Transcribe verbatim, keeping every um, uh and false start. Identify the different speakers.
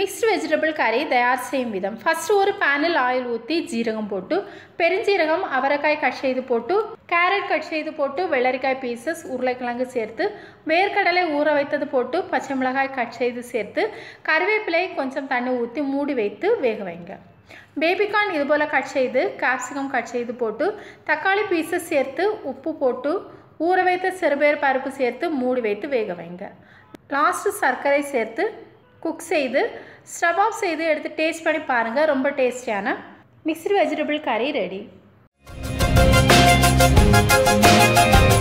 Speaker 1: Mixed vegetable கறி தயார் செய்யும் விதம். ஃபஸ்ட்டு ஒரு பேனில் ஆயில் ஊற்றி ஜீரகம் போட்டு, பெருஞ்சீரகம், அவரைக்காய் கட் செய்து போட்டு, கேரட் கட் செய்து போட்டு, வெள்ளரிக்காய் பீசஸ், உருளைக்கிழங்கு சேர்த்து, வேர்க்கடலை ஊற வைத்தது போட்டு, பச்சை மிளகாய் கட் செய்து சேர்த்து, கருவேப்பிலை கொஞ்சம் தண்ணி ஊற்றி மூடி வைத்து வேக வைங்க. பேபிகார்ன் இதுபோல் கட் செய்து, கேப்சிகம் கட் செய்து போட்டு, தக்காளி பீசஸ் சேர்த்து, உப்பு போட்டு, ஊற வைத்த சிறுபயிறு பருப்பு சேர்த்து மூடி வைத்து வேக வைங்க. லாஸ்ட்டு சர்க்கரை சேர்த்து குக் செய்து ஸ்டவ் ஆஃப் செய்து எடுத்து டேஸ்ட் பண்ணி பாருங்கள். ரொம்ப டேஸ்டியான மிக்ஸ்டு வெஜிடபிள் கறி ரெடி.